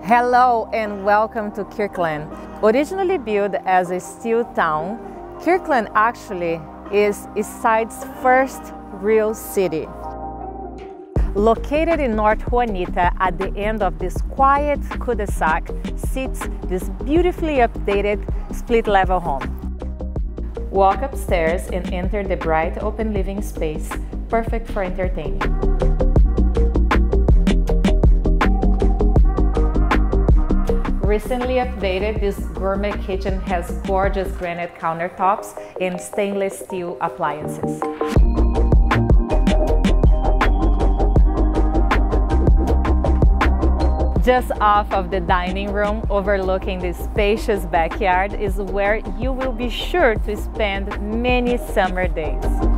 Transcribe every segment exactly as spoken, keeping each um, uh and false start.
Hello and welcome to Kirkland. Originally built as a steel town, Kirkland actually is Eastside's first real city. Located in North Juanita at the end of this quiet cul-de-sac sits this beautifully updated split-level home. Walk upstairs and enter the bright open living space, perfect for entertaining. Recently updated, this gourmet kitchen has gorgeous granite countertops and stainless steel appliances. Just off of the dining room, overlooking the spacious backyard, is where you will be sure to spend many summer days.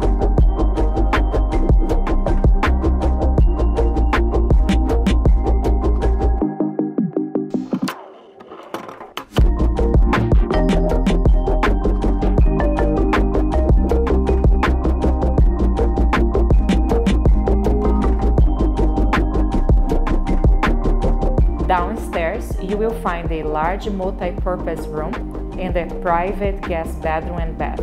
Downstairs, you will find a large multi-purpose room and a private guest bedroom and bath.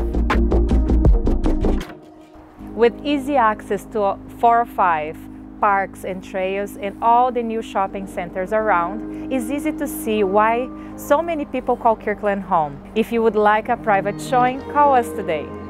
With easy access to four or five parks and trails and all the new shopping centers around, it's easy to see why so many people call Kirkland home. If you would like a private showing, call us today.